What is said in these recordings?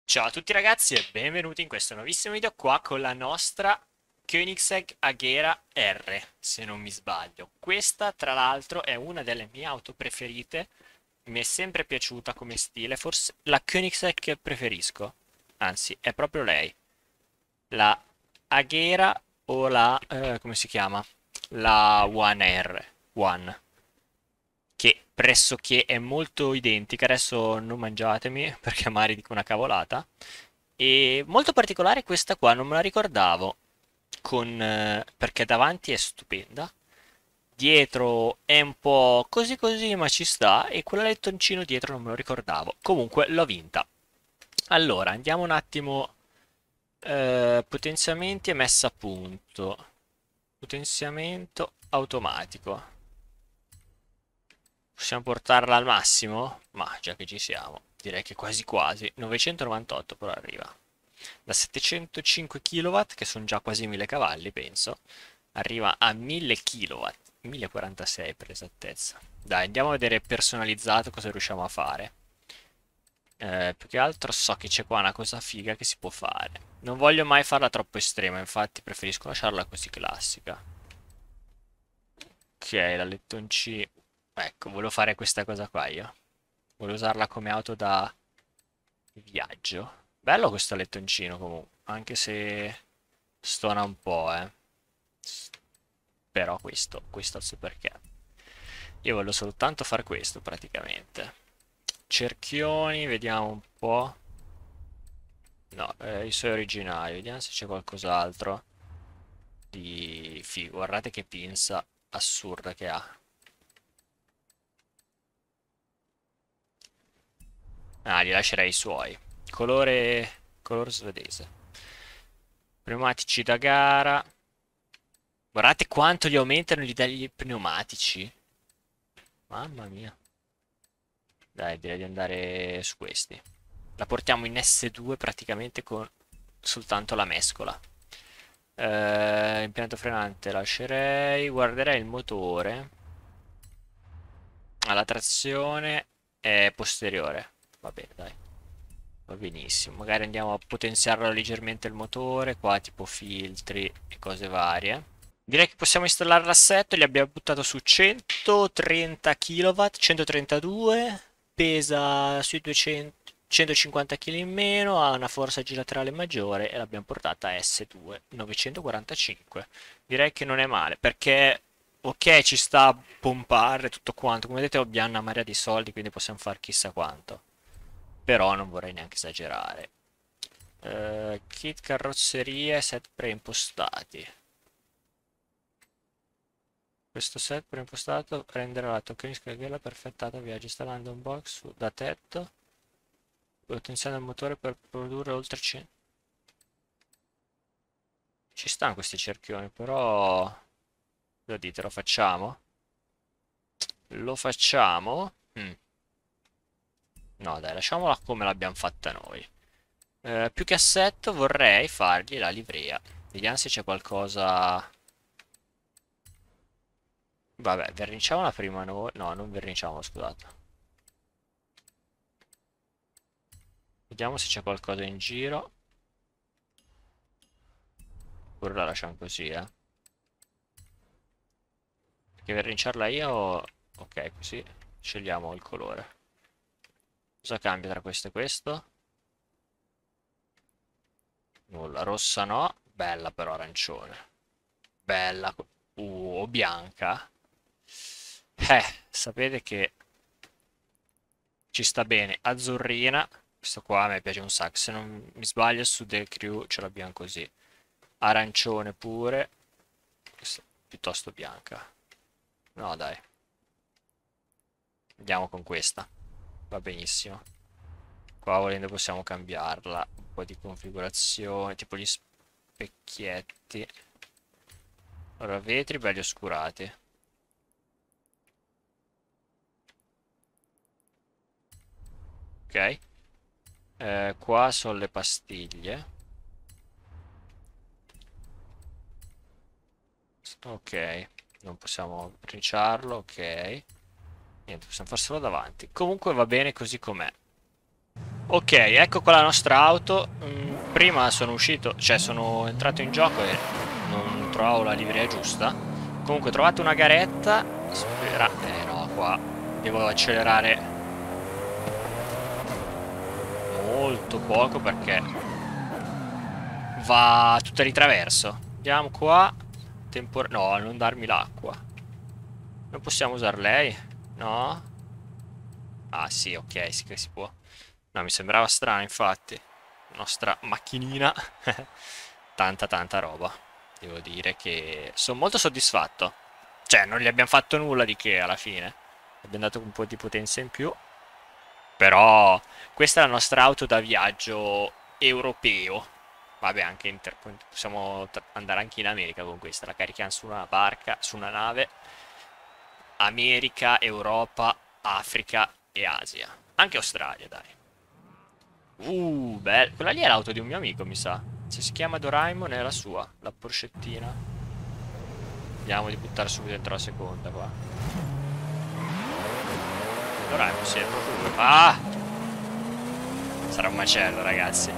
Ciao a tutti ragazzi e benvenuti in questo nuovissimo video qua con la nostra Koenigsegg Agera R, se non mi sbaglio. Questa tra l'altro è una delle mie auto preferite, mi è sempre piaciuta come stile, forse la Koenigsegg che preferisco, anzi è proprio lei, la Agera o la, come si chiama? La One R, One, che pressoché è molto identica, adesso non mangiatemi perché magari dico una cavolata. E molto particolare questa qua, non me la ricordavo, perché davanti è stupenda, dietro è un po' così così ma ci sta, e quella lettoncino dietro non me lo ricordavo. Comunque l'ho vinta. Allora, andiamo un attimo, potenziamenti e messa a punto. Potenziamento automatico. Possiamo portarla al massimo? Ma già che ci siamo, direi che quasi quasi. 998 però arriva. Da 705 kW, che sono già quasi 1000 cavalli, penso, arriva a 1000 kW. 1046 per l'esattezza. Dai, andiamo a vedere personalizzato cosa riusciamo a fare. Più che altro so che c'è qua una cosa figa che si può fare. Non voglio mai farla troppo estrema, infatti preferisco lasciarla così classica. Ok, la lettoncino. Ecco, volevo fare questa cosa qua io. Volevo usarla come auto da viaggio. Bello questo lettoncino comunque, anche se stona un po', eh. S- Però questo so perché. Io voglio soltanto fare questo praticamente. Cerchioni, vediamo un po'. No, i suoi originali, vediamo se c'è qualcos'altro di figo. Guardate che pinza assurda che ha. Ah, li lascerei i suoi. Colore svedese. Pneumatici da gara. Guardate quanto gli aumentano gli dagli pneumatici. Mamma mia. Dai, direi di andare su questi. La portiamo in S2 praticamente con soltanto la mescola. Impianto frenante lascerei. Guarderei il motore. La trazione è posteriore. Va bene, dai. Va benissimo. Magari andiamo a potenziarlo leggermente il motore. Qua tipo filtri e cose varie. Direi che possiamo installare l'assetto, gli abbiamo buttato su 130 kW, 132, pesa sui 200, 150 kg in meno, ha una forza giratoriale maggiore e l'abbiamo portata a S2, 945. Direi che non è male, perché ok ci sta a pompare tutto quanto, come vedete abbiamo una marea di soldi, quindi possiamo fare chissà quanto, però non vorrei neanche esagerare. Kit carrozzerie, set preimpostati. Questo set preimpostato renderà la tokenistica vela perfettata viaggio installando un box da tetto, potenziando il motore per produrre oltre 100. Ci stanno questi cerchioni, però cosa dite, lo facciamo? Lo facciamo? No, dai, lasciamola come l'abbiamo fatta noi. Più che assetto vorrei fargli la livrea. Vediamo se c'è qualcosa. Vabbè, verniciamola prima noi. No, non verniciamo, scusate. Vediamo se c'è qualcosa in giro. Oppure la lasciamo così, eh. Perché verniciarla io. Ok, così scegliamo il colore. Cosa cambia tra questo e questo? Nulla, rossa no. Bella però arancione. Bella. O bianca. Sapete che ci sta bene. Azzurrina. Questo qua a me piace un sacco. Se non mi sbaglio su The Crew ce l'abbiamo così. Arancione pure. Questa piuttosto bianca. No, dai. Andiamo con questa. Va benissimo. Qua volendo possiamo cambiarla. Un po' di configurazione. Tipo gli specchietti. Allora, vetri belli oscurati. Ok. Qua sono le pastiglie. Ok. Non possiamo riciarlo. Ok. Niente, possiamo far solo davanti. Comunque va bene così com'è. Ok, ecco qua la nostra auto. Prima sono uscito, cioè sono entrato in gioco e non trovavo la livrea giusta. Comunque ho trovato una garetta. Spera... no, qua devo accelerare molto poco perché va tutta di traverso. Andiamo qua. No, non darmi l'acqua. Non possiamo usare lei? No? Ah sì, ok, sì che si può. No, mi sembrava strano, infatti. Nostra macchinina. Tanta roba. Devo dire che sono molto soddisfatto. Cioè, non gli abbiamo fatto nulla di che alla fine. Abbiamo dato un po' di potenza in più. Però questa è la nostra auto da viaggio europeo. Vabbè, anche possiamo andare anche in America con questa. La carichiamo su una barca, su una nave. America, Europa, Africa e Asia. Anche Australia, dai. Bella. Quella lì è l'auto di un mio amico, mi sa. Se si chiama Doraemon è la sua, la Porschettina. Vediamo di buttare subito dentro la seconda qua. Doraemon, sì, è proprio lui. Ah! Sarà un macello, ragazzi.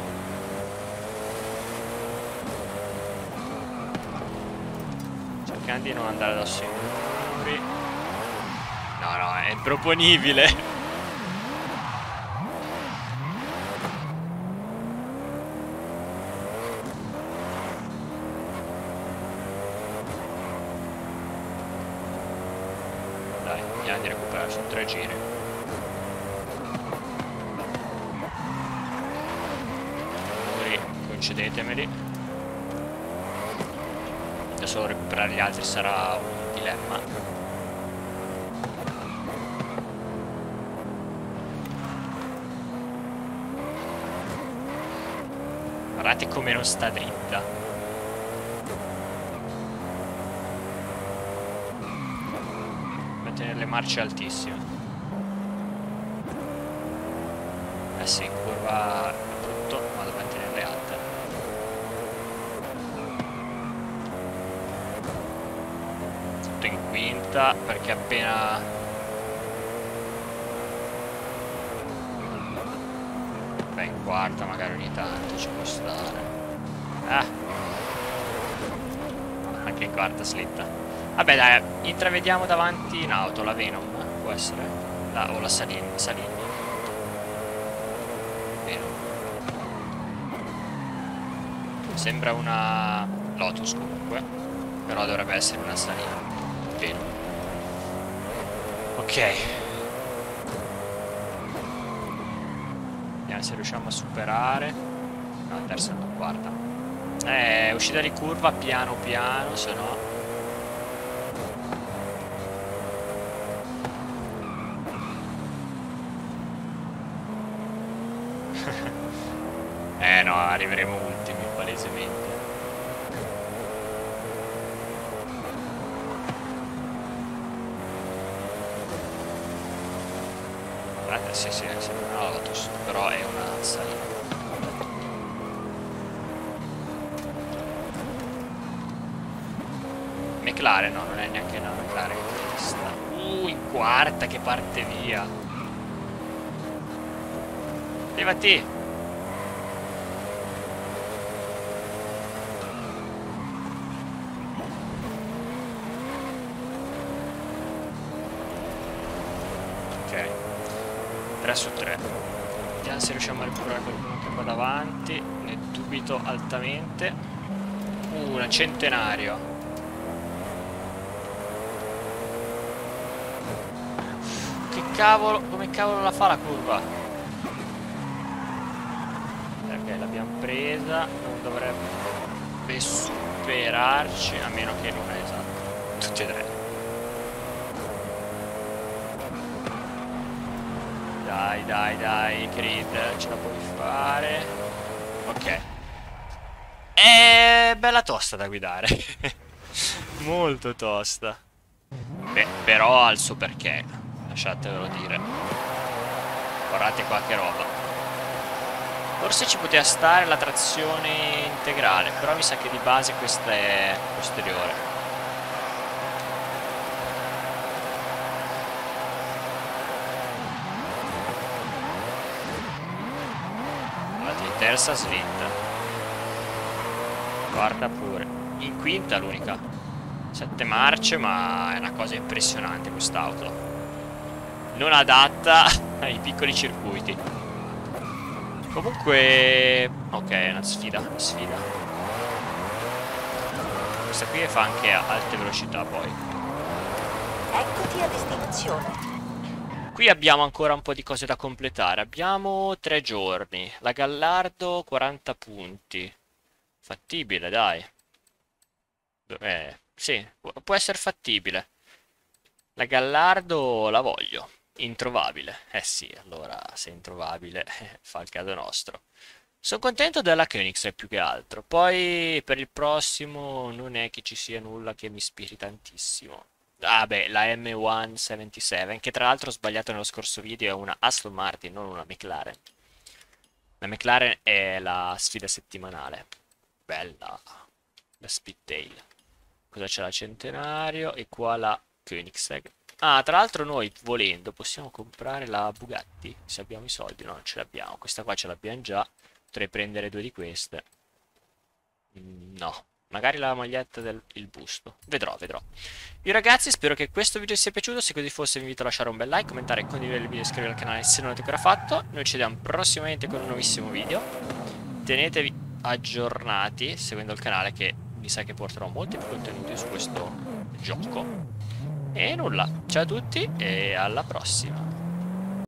Cercando di non andare addosso ai muri. No, no, è improponibile. Dai, andiamo di recuperare, sono 3 giri. Muri, concedetemeli. Adesso recuperare gli altri sarà un dilemma. Guardate come non sta dritta. Mantenere le marce altissime. Eh sì, in curva è brutto, ma devo mantenerle alte. Tutto in quinta, perché appena... Beh, in quarta magari ogni tanto ci può stare. Ah! Anche in quarta slitta. Vabbè dai, intravediamo davanti in auto la Venom, può essere? O la Salini. Venom. Sembra una Lotus comunque, però dovrebbe essere una Salini. Venom. Ok. Vediamo se riusciamo a superare. No, terza no, guarda. Uscita di curva piano piano, se no... no, arriveremo ultimi, palesemente. Guardate, sì, sembra una Lotus, però è una salita. McLaren, no, non è neanche una McLaren questa. In quarta che parte via. Levati. Ok. 3 su 3. Vediamo se riusciamo a recuperare qualcuno che va davanti. Ne dubito altamente. Un centenario. Che cavolo, come cavolo la fa la curva? Ok, l'abbiamo presa, non dovrebbe superarci, a meno che non è esatto. Tutti e tre. Dai, Creed, ce la puoi fare. Ok. È bella tosta da guidare. Molto tosta. Beh, però ha il suo perché, lasciatevelo dire. Guardate qua che roba. Forse ci poteva stare la trazione integrale, però mi sa che di base questa è posteriore. stessa slitta. Quarta pure. In quinta l'unica. 7 marce, ma è una cosa impressionante quest'auto. Non adatta ai piccoli circuiti. Comunque... ok, è una sfida. Questa qui fa anche a alte velocità poi. Eccoti a destinazione. Qui abbiamo ancora un po' di cose da completare. Abbiamo 3 giorni. La Gallardo 40 punti. Fattibile, dai. Sì, può essere fattibile. La Gallardo la voglio. Introvabile. Eh sì, allora se è introvabile fa il caso nostro. Sono contento della Koenigsegg più che altro. Poi per il prossimo non è che ci sia nulla che mi ispiri tantissimo. Ah beh, la M177, che tra l'altro ho sbagliato nello scorso video, è una Aston Martin, non una McLaren. La McLaren è la sfida settimanale. Bella. La Speedtail. Cosa c'è la Centenario? E qua la Koenigsegg. Ah, tra l'altro noi volendo possiamo comprare la Bugatti. Se abbiamo i soldi, no, non ce l'abbiamo. Questa qua ce l'abbiamo già. Potrei prendere 2 di queste. No, magari la maglietta del busto. Vedrò. Io ragazzi spero che questo video vi sia piaciuto. Se così fosse vi invito a lasciare un bel like, commentare, condividere il video e iscrivervi al canale se non l'avete ancora fatto. Noi ci vediamo prossimamente con un nuovissimo video. Tenetevi aggiornati seguendo il canale, che mi sa che porterò molti più contenuti su questo gioco. E nulla, ciao a tutti e alla prossima.